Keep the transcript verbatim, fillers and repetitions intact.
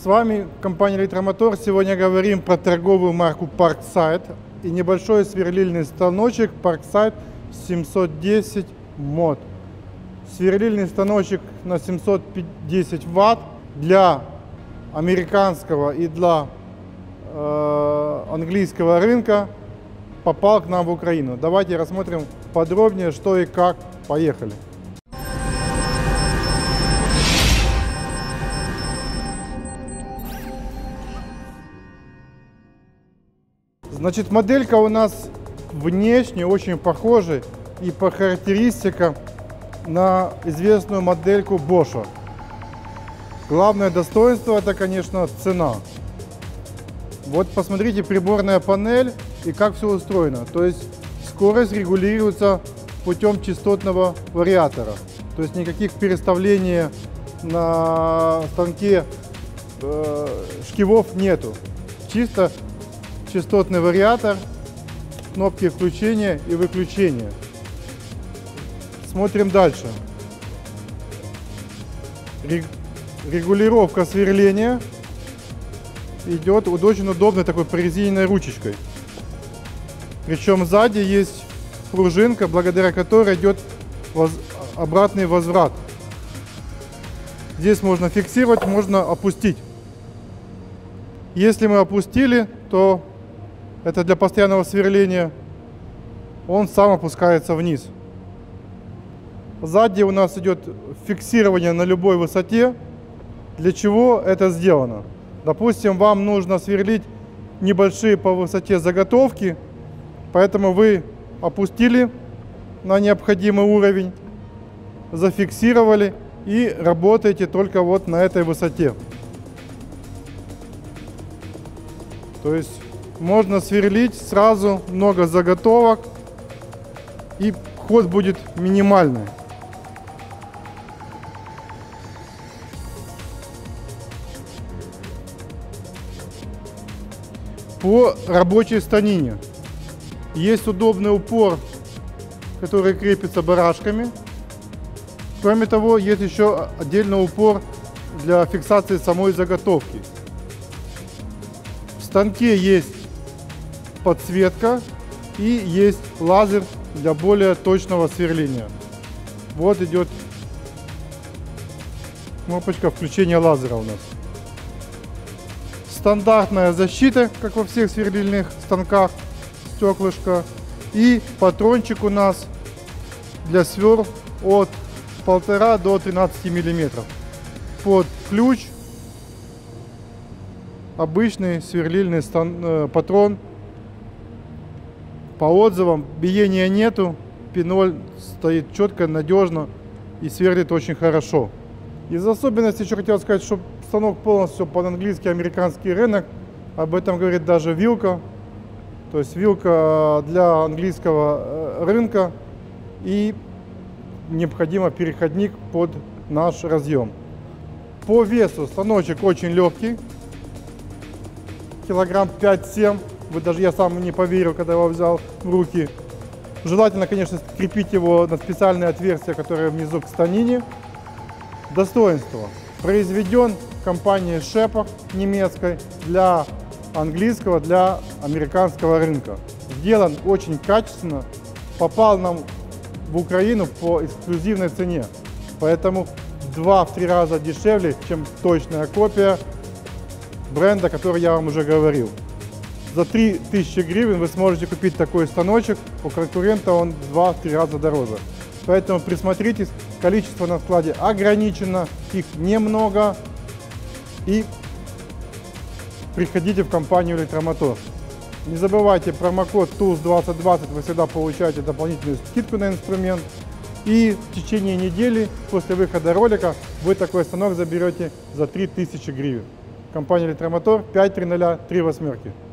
вами компания Электромотор. Сегодня говорим про торговую марку Parkside и небольшой сверлильный станочек Parkside семьсот десять мод. Сверлильный станочек на семьсот десять ватт для американского и для э, английского рынка попал к нам в Украину. Давайте рассмотрим подробнее, что и как. Поехали. Значит, моделька у нас внешне очень похожа и по характеристикам на известную модельку Bosch. Главное достоинство — это, конечно, цена. Вот посмотрите приборная панель и как все устроено. То есть скорость регулируется путем частотного вариатора. То есть никаких переставлений на станке э, шкивов нету. Чисто частотный вариатор, кнопки включения и выключения. Смотрим дальше. Регулировка сверления идет очень удобной такой прорезиненной ручечкой. Причем сзади есть пружинка, благодаря которой идет воз... обратный возврат. Здесь можно фиксировать, можно опустить. Если мы опустили, то это для постоянного сверления, он сам опускается вниз. Сзади у нас идет фиксирование на любой высоте. Для чего это сделано? Допустим, вам нужно сверлить небольшие по высоте заготовки, поэтому вы опустили на необходимый уровень, зафиксировали и работаете только вот на этой высоте. То есть можно сверлить сразу много заготовок, и ход будет минимальный. По рабочей станине есть удобный упор, который крепится барашками. Кроме того, есть еще отдельный упор для фиксации самой заготовки. В станке есть подсветка и есть лазер для более точного сверления. Вот идет кнопочка включения лазера у нас. Стандартная защита, как во всех сверлильных станках, стеклышко. И патрончик у нас для сверл от полутора до тринадцати миллиметров. Под ключ обычный сверлильный стан, э, патрон. По отзывам биения нету, пиноль стоит четко, надежно и сверлит очень хорошо. Из особенностей еще хотел сказать, что станок полностью под английский, американский рынок. Об этом говорит даже вилка. То есть вилка для английского рынка и необходимо переходник под наш разъем. По весу станочек очень легкий, килограмм пять-семь. Вот даже я сам не поверил, когда его взял в руки. Желательно, конечно, крепить его на специальное отверстие, которое внизу к станине. Достоинство. Произведен компанией Шепах немецкой для английского, для американского рынка. Сделан очень качественно. Попал нам в Украину по эксклюзивной цене. Поэтому в два-три раза дешевле, чем точная копия бренда, который я вам уже говорил. За три тысячи гривен вы сможете купить такой станочек, у конкурента он в два-три раза дороже. Поэтому присмотритесь, количество на складе ограничено, их немного. И приходите в компанию Электромотор. Не забывайте промокод туз двадцать двадцать, вы всегда получаете дополнительную скидку на инструмент. И в течение недели после выхода ролика вы такой станок заберете за три тысячи гривен. Компания Электромотор, пять три ноль три восемь.